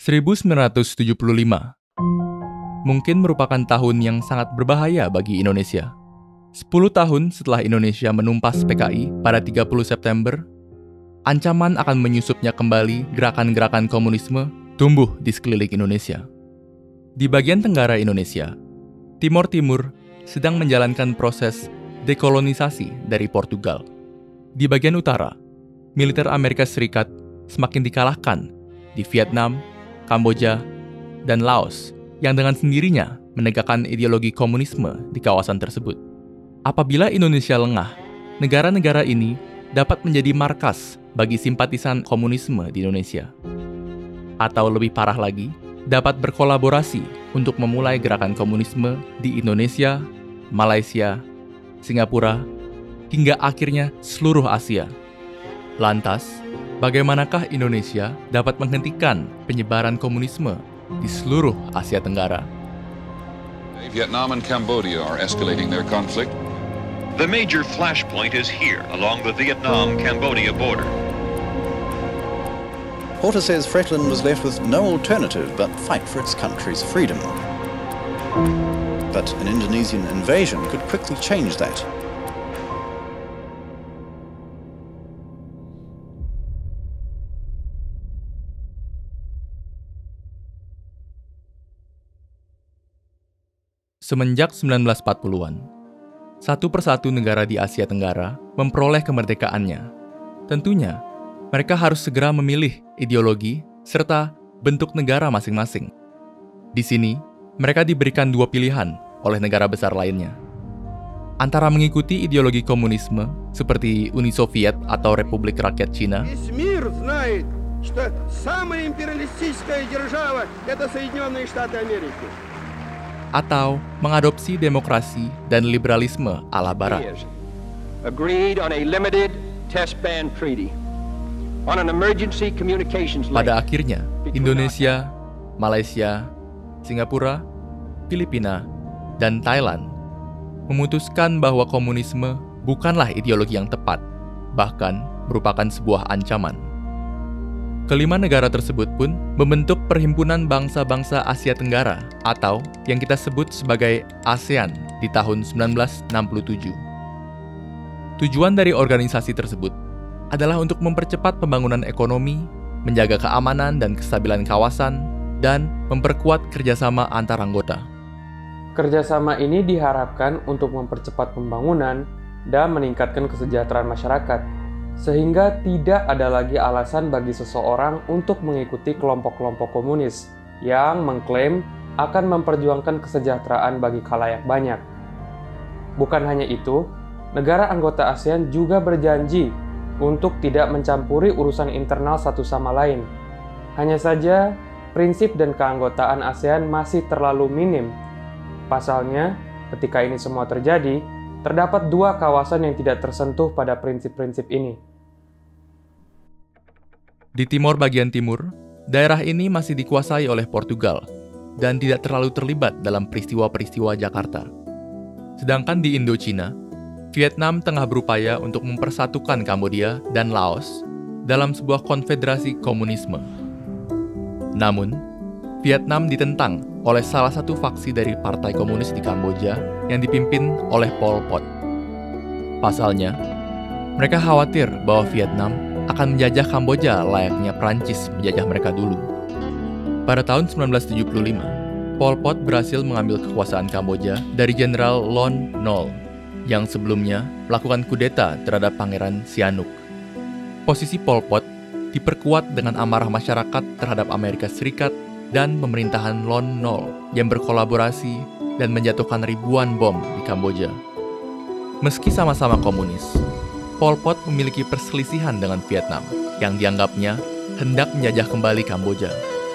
1975 mungkin merupakan tahun yang sangat berbahaya bagi Indonesia. 10 tahun setelah Indonesia menumpas PKI pada 30 September, ancaman akan menyusupnya kembali gerakan-gerakan komunisme tumbuh di sekeliling Indonesia. Di bagian tenggara Indonesia, Timor Timur sedang menjalankan proses dekolonisasi dari Portugal. Di bagian utara, militer Amerika Serikat semakin dikalahkan di Vietnam, Kamboja, dan Laos yang dengan sendirinya menegakkan ideologi komunisme di kawasan tersebut. Apabila Indonesia lengah, negara-negara ini dapat menjadi markas bagi simpatisan komunisme di Indonesia. Atau lebih parah lagi, dapat berkolaborasi untuk memulai gerakan komunisme di Indonesia, Malaysia, Singapura, hingga akhirnya seluruh Asia. Lantas, bagaimanakah Indonesia dapat menghentikan penyebaran komunisme di seluruh Asia Tenggara? Vietnam and Cambodia are escalating their conflict. The major flashpoint is here along the Vietnam-Cambodia border. Porter says Fretland was left with no alternative but fight for its country's freedom. But an Indonesian invasion could quickly change that. Semenjak 1940-an, satu persatu negara di Asia Tenggara memperoleh kemerdekaannya. Tentunya, mereka harus segera memilih ideologi serta bentuk negara masing-masing. Di sini, mereka diberikan dua pilihan oleh negara besar lainnya. Antara mengikuti ideologi komunisme seperti Uni Soviet atau Republik Rakyat Cina, atau mengadopsi demokrasi dan liberalisme ala Barat. Pada akhirnya, Indonesia, Malaysia, Singapura, Filipina, dan Thailand memutuskan bahwa komunisme bukanlah ideologi yang tepat, bahkan merupakan sebuah ancaman. Kelima negara tersebut pun membentuk Perhimpunan Bangsa-Bangsa Asia Tenggara atau yang kita sebut sebagai ASEAN di tahun 1967. Tujuan dari organisasi tersebut adalah untuk mempercepat pembangunan ekonomi, menjaga keamanan dan kestabilan kawasan, dan memperkuat kerjasama antar anggota. Kerjasama ini diharapkan untuk mempercepat pembangunan dan meningkatkan kesejahteraan masyarakat, sehingga tidak ada lagi alasan bagi seseorang untuk mengikuti kelompok-kelompok komunis yang mengklaim akan memperjuangkan kesejahteraan bagi khalayak banyak. Bukan hanya itu, negara anggota ASEAN juga berjanji untuk tidak mencampuri urusan internal satu sama lain. Hanya saja, prinsip dan keanggotaan ASEAN masih terlalu minim. Pasalnya, ketika ini semua terjadi, terdapat dua kawasan yang tidak tersentuh pada prinsip-prinsip ini. Di Timor bagian timur, daerah ini masih dikuasai oleh Portugal dan tidak terlalu terlibat dalam peristiwa-peristiwa Jakarta. Sedangkan di Indochina, Vietnam tengah berupaya untuk mempersatukan Kamboja dan Laos dalam sebuah konfederasi komunisme. Namun, Vietnam ditentang oleh salah satu faksi dari Partai Komunis di Kamboja yang dipimpin oleh Pol Pot. Pasalnya, mereka khawatir bahwa Vietnam akan menjajah Kamboja layaknya Prancis menjajah mereka dulu. Pada tahun 1975, Pol Pot berhasil mengambil kekuasaan Kamboja dari Jenderal Lon Nol yang sebelumnya melakukan kudeta terhadap Pangeran Sihanouk. Posisi Pol Pot diperkuat dengan amarah masyarakat terhadap Amerika Serikat dan pemerintahan Lon Nol yang berkolaborasi dan menjatuhkan ribuan bom di Kamboja. Meski sama-sama komunis, Pol Pot memiliki perselisihan dengan Vietnam yang dianggapnya hendak menjajah kembali Kamboja.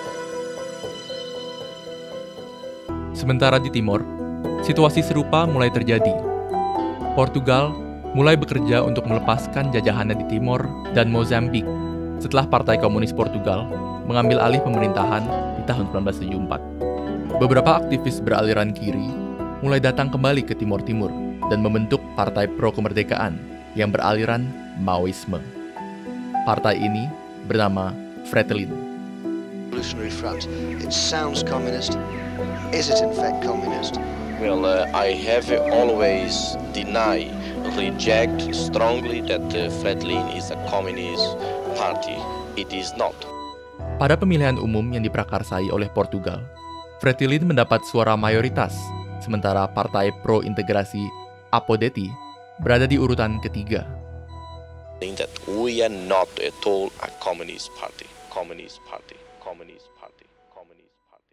Sementara di Timor, situasi serupa mulai terjadi. Portugal mulai bekerja untuk melepaskan jajahannya di Timor dan Mozambik setelah Partai Komunis Portugal mengambil alih pemerintahan di tahun 1974. Beberapa aktivis beraliran kiri mulai datang kembali ke Timor Timur dan membentuk Partai Pro-Kemerdekaan yang beraliran Maoisme. Partai ini bernama Fretilin. Revolutionary Front. It sounds communist. Is it in fact communist? Well, I have always denied, reject strongly that Fretilin is a communist party. It is not. Pada pemilihan umum yang diprakarsai oleh Portugal, Fretilin mendapat suara mayoritas, sementara partai pro-integrasi Apodeti berada di urutan ketiga. That we are not at all a communist party. Communist party. Communist party. Communist party.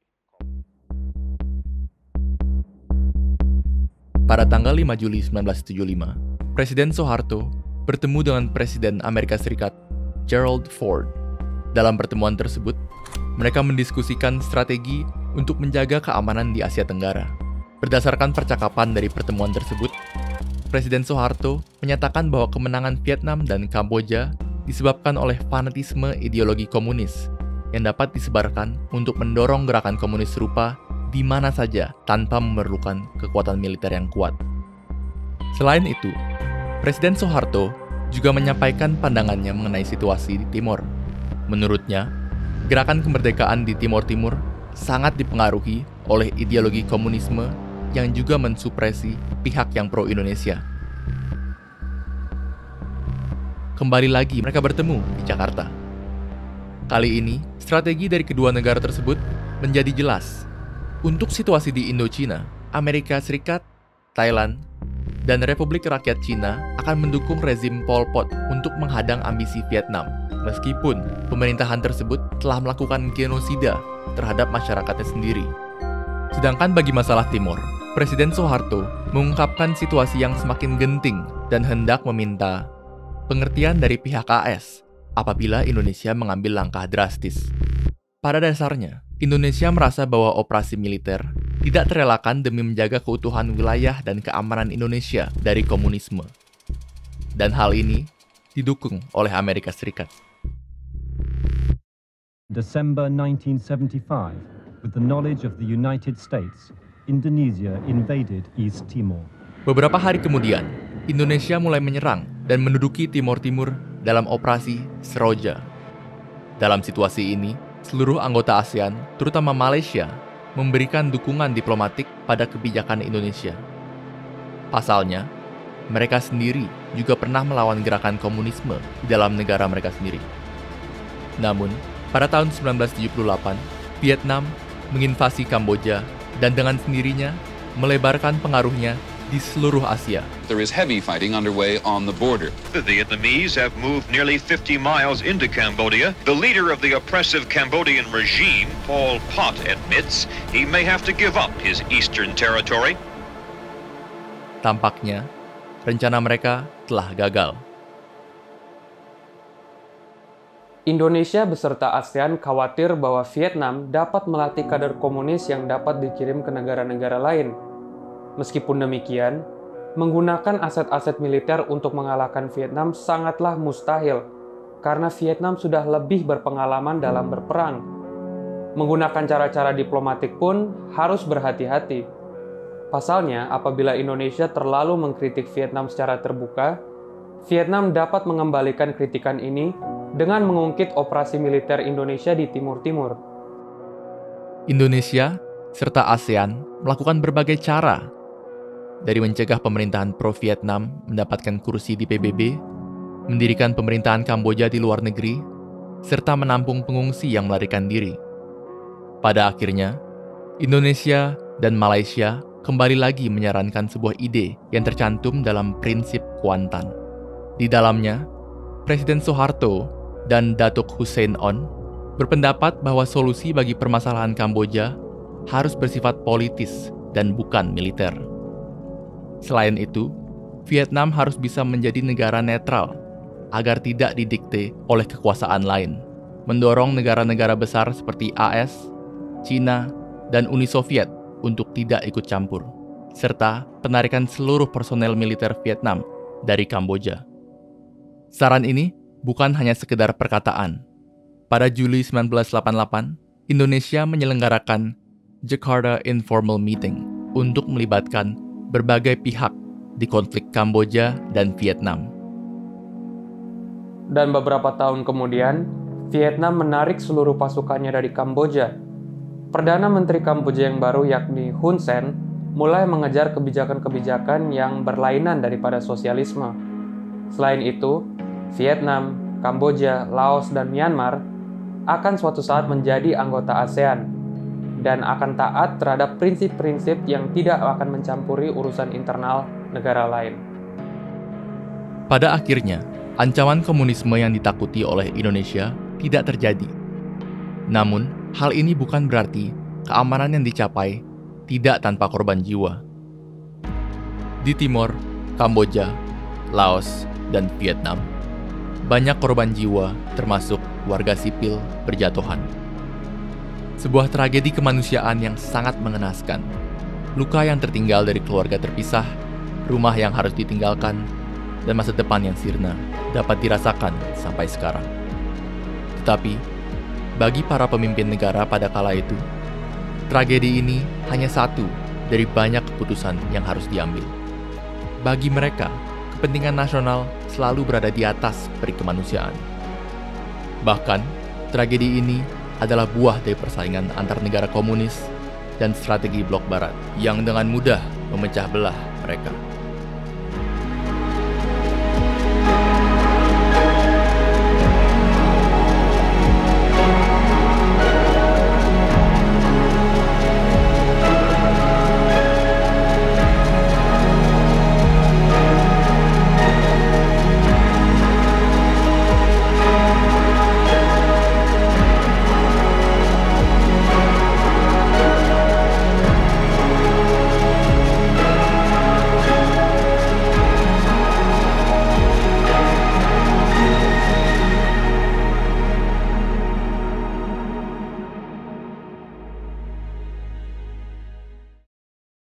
Pada tanggal 5 Juli 1975, Presiden Soeharto bertemu dengan Presiden Amerika Serikat Gerald Ford. Dalam pertemuan tersebut, mereka mendiskusikan strategi untuk menjaga keamanan di Asia Tenggara. Berdasarkan percakapan dari pertemuan tersebut, Presiden Soeharto menyatakan bahwa kemenangan Vietnam dan Kamboja disebabkan oleh fanatisme ideologi komunis yang dapat disebarkan untuk mendorong gerakan komunis serupa di mana saja tanpa memerlukan kekuatan militer yang kuat. Selain itu, Presiden Soeharto juga menyampaikan pandangannya mengenai situasi di Timor. Menurutnya, gerakan kemerdekaan di Timor Timur sangat dipengaruhi oleh ideologi komunisme yang juga mensupresi pihak yang pro-Indonesia. Kembali lagi mereka bertemu di Jakarta. Kali ini, strategi dari kedua negara tersebut menjadi jelas. Untuk situasi di Indochina, Amerika Serikat, Thailand, dan Republik Rakyat Cina akan mendukung rezim Pol Pot untuk menghadang ambisi Vietnam, meskipun pemerintahan tersebut telah melakukan genosida terhadap masyarakatnya sendiri. Sedangkan bagi masalah Timor, Presiden Soeharto mengungkapkan situasi yang semakin genting dan hendak meminta pengertian dari pihak AS apabila Indonesia mengambil langkah drastis. Pada dasarnya, Indonesia merasa bahwa operasi militer tidak terelakkan demi menjaga keutuhan wilayah dan keamanan Indonesia dari komunisme. Dan hal ini didukung oleh Amerika Serikat. December 1975, with the knowledge of the United States, Indonesia invaded East Timor. Beberapa hari kemudian, Indonesia mulai menyerang dan menduduki Timor Timur dalam operasi Seroja. Dalam situasi ini, seluruh anggota ASEAN, terutama Malaysia, memberikan dukungan diplomatik pada kebijakan Indonesia. Pasalnya, mereka sendiri juga pernah melawan gerakan komunisme di dalam negara mereka sendiri. Namun, pada tahun 1978, Vietnam menginvasi Kamboja dan dengan sendirinya melebarkan pengaruhnya di seluruh Asia. There is heavy fighting underway on the border. The Vietnamese have moved nearly 50 miles into Cambodia. The leader of the oppressive Cambodian regime, Pol Pot, admits he may have to give up his eastern territory. Tampaknya, rencana mereka telah gagal. Indonesia beserta ASEAN khawatir bahwa Vietnam dapat melatih kader komunis yang dapat dikirim ke negara-negara lain. Meskipun demikian, menggunakan aset-aset militer untuk mengalahkan Vietnam sangatlah mustahil, karena Vietnam sudah lebih berpengalaman dalam berperang. Menggunakan cara-cara diplomatik pun harus berhati-hati. Pasalnya, apabila Indonesia terlalu mengkritik Vietnam secara terbuka, Vietnam dapat mengembalikan kritikan ini dengan mengungkit operasi militer Indonesia di Timur Timur. Indonesia serta ASEAN melakukan berbagai cara, dari mencegah pemerintahan pro-Vietnam mendapatkan kursi di PBB, mendirikan pemerintahan Kamboja di luar negeri, serta menampung pengungsi yang melarikan diri. Pada akhirnya, Indonesia dan Malaysia kembali lagi menyarankan sebuah ide yang tercantum dalam prinsip Kuantan. Di dalamnya, Presiden Soeharto dan Datuk Hussein On berpendapat bahwa solusi bagi permasalahan Kamboja harus bersifat politis dan bukan militer. Selain itu, Vietnam harus bisa menjadi negara netral agar tidak didikte oleh kekuasaan lain, mendorong negara-negara besar seperti AS, China, dan Uni Soviet untuk tidak ikut campur, serta penarikan seluruh personel militer Vietnam dari Kamboja. Saran ini bukan hanya sekedar perkataan. Pada Juli 1988, Indonesia menyelenggarakan Jakarta Informal Meeting untuk melibatkan berbagai pihak di konflik Kamboja dan Vietnam. Dan beberapa tahun kemudian, Vietnam menarik seluruh pasukannya dari Kamboja. Perdana Menteri Kamboja yang baru yakni Hun Sen mulai mengejar kebijakan-kebijakan yang berlainan daripada sosialisme. Selain itu, Vietnam, Kamboja, Laos, dan Myanmar akan suatu saat menjadi anggota ASEAN dan akan taat terhadap prinsip-prinsip yang tidak akan mencampuri urusan internal negara lain. Pada akhirnya, ancaman komunisme yang ditakuti oleh Indonesia tidak terjadi. Namun, hal ini bukan berarti keamanan yang dicapai tidak tanpa korban jiwa. Di Timor, Kamboja, Laos, dan Vietnam, banyak korban jiwa termasuk warga sipil berjatuhan. Sebuah tragedi kemanusiaan yang sangat mengenaskan. Luka yang tertinggal dari keluarga terpisah, rumah yang harus ditinggalkan, dan masa depan yang sirna dapat dirasakan sampai sekarang. Tetapi, bagi para pemimpin negara pada kala itu, tragedi ini hanya satu dari banyak keputusan yang harus diambil. Bagi mereka, kepentingan nasional selalu berada di atas perikemanusiaan. Bahkan, tragedi ini adalah buah dari persaingan antar negara komunis dan strategi blok barat yang dengan mudah memecah belah mereka.